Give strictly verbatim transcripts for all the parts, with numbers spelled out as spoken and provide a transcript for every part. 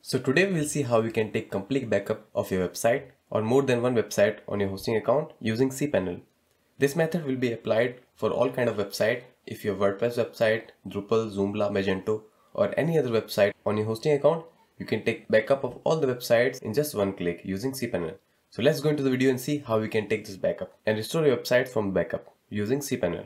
So today we'll see how you can take complete backup of your website or more than one website on your hosting account using Cpanel. This method will be applied for all kind of website. If your WordPress website, Drupal, Joomla, Magento or any other website on your hosting account, you can take backup of all the websites in just one click using Cpanel. So let's go into the video and see how we can take this backup and restore your website from backup using Cpanel.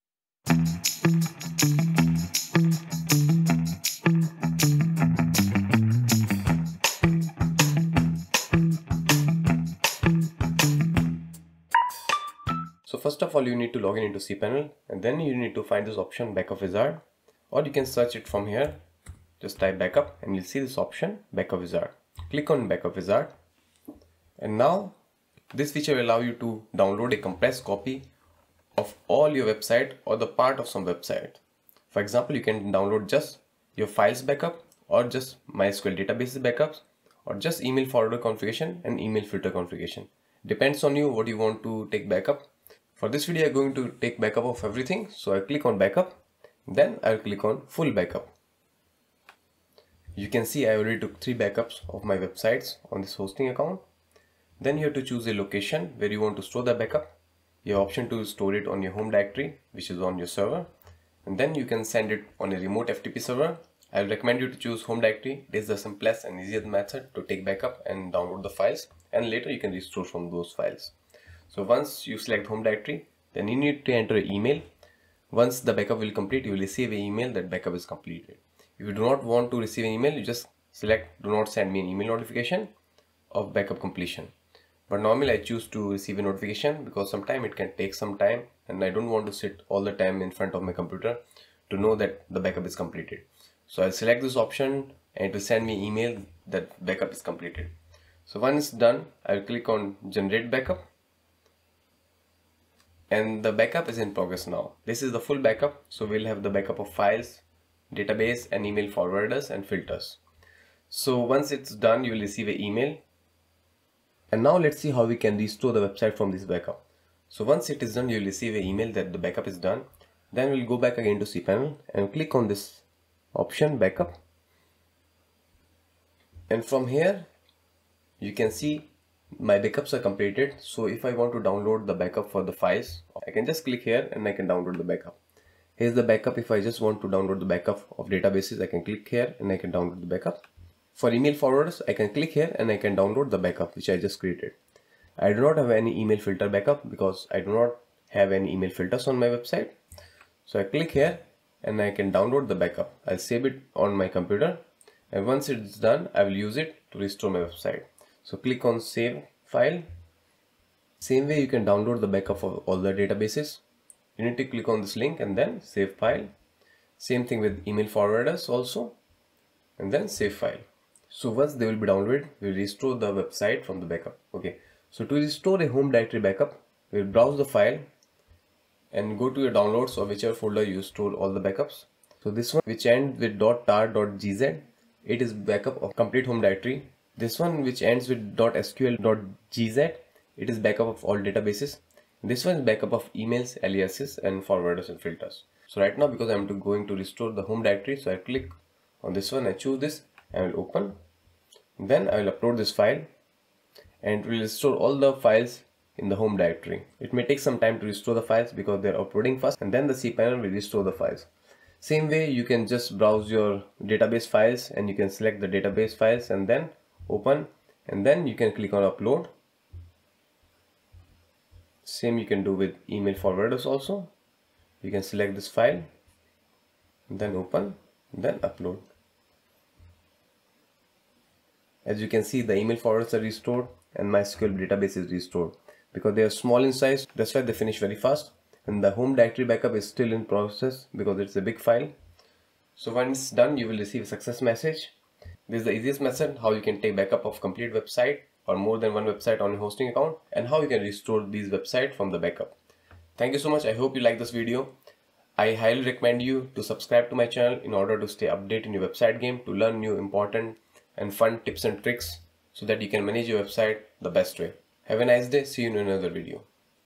So first of all, you need to log in into Cpanel and then you need to find this option Backup Wizard, or you can search it from here. Just type backup and you'll see this option Backup Wizard. Click on Backup Wizard and now this feature will allow you to download a compressed copy of all your website or the part of some website. For example, you can download just your files backup or just MySQL databases backups or just email forwarder configuration and email filter configuration. Depends on you what you want to take backup. For this video, I'm going to take backup of everything. So I click on backup, then I'll click on full backup. You can see I already took three backups of my websites on this hosting account. Then you have to choose a location where you want to store the backup. You have option to store it on your home directory, which is on your server. And then you can send it on a remote F T P server. I will recommend you to choose home directory. It is the simplest and easiest method to take backup and download the files. And later you can restore from those files. So once you select home directory, then you need to enter an email. Once the backup will complete, you will receive an email that backup is completed. If you do not want to receive an email, you just select do not send me an email notification of backup completion. But normally I choose to receive a notification because sometimes it can take some time and I don't want to sit all the time in front of my computer to know that the backup is completed. So I'll select this option and it will send me an email that backup is completed. So once it's done, I'll click on generate backup. And the backup is in progress now. This is the full backup. So we'll have the backup of files, database and email forwarders and filters. So once it's done, you will receive an email. And now let's see how we can restore the website from this backup. So once it is done, you will receive an email that the backup is done. Then we'll go back again to Cpanel and click on this option backup. And from here, you can see my backups are completed. So if I want to download the backup for the files, I can just click here and I can download the backup. Here's the backup. If I just want to download the backup of databases, I can click here and I can download the backup. For email forwarders, I can click here and I can download the backup which I just created. I do not have any email filter backup because I do not have any email filters on my website. So I click here and I can download the backup. I'll save it on my computer and once it's done, I will use it to restore my website. So click on save file. Same way you can download the backup of all the databases. You need to click on this link and then save file. Same thing with email forwarders also and then save file. So once they will be downloaded, we will restore the website from the backup. Okay. So to restore a home directory backup, we will browse the file and go to your downloads or whichever folder you store all the backups. So this one which ends with .tar.gz, it is backup of complete home directory. This one which ends with .sql.gz, it is backup of all databases. This one is backup of emails, aliases and forwarders and filters. So right now, because I'm going to restore the home directory, so I click on this one, I choose this, I will open. Then I will upload this file and it will restore all the files in the home directory. It may take some time to restore the files because they're uploading first and then the Cpanel will restore the files. Same way you can just browse your database files and you can select the database files and then open and then you can click on upload. Same you can do with email forwarders also. You can select this file and then open and then upload. As you can see, the email forwarders are restored and MySQL database is restored. Because they are small in size, that's why they finish very fast. And the home directory backup is still in process because it's a big file. So when it's done, you will receive a success message. This is the easiest method how you can take backup of complete website or more than one website on your hosting account and how you can restore these websites from the backup. Thank you so much. I hope you like this video. I highly recommend you to subscribe to my channel in order to stay updated in your website game, to learn new important and fun tips and tricks so that you can manage your website the best way. Have a nice day. See you in another video.